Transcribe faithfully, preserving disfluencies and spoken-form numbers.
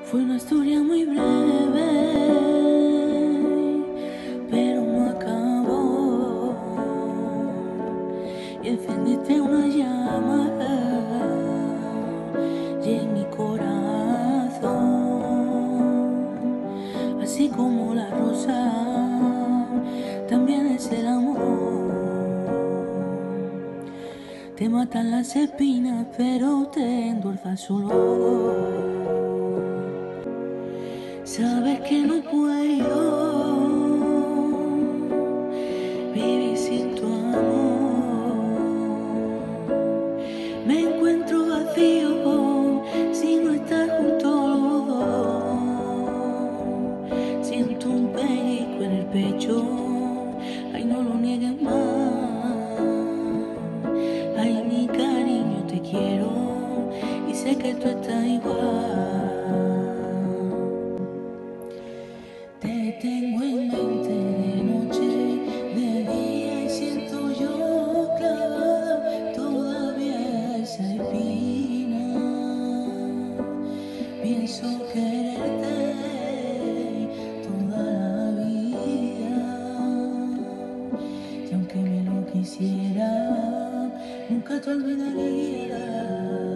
Fue una historia muy breve, pero no acabó. Y encendiste una llama y en mi corazón, así como la rosa, también es el amor. Te matan las espinas, pero te endulza su olor. Sabes que no puedo vivir sin tu amor. Me encuentro vacío si no estás junto a los dos. Siento un pellizco en el pecho, ay, no lo niegues más. Ay, mi cariño, te quiero y sé que tú estás igual. Te tengo en mente de noche, de día, y siento yo clavada todavía esa espina. Pienso quererte toda la vida, y aunque me lo quisiera, nunca te olvidaría.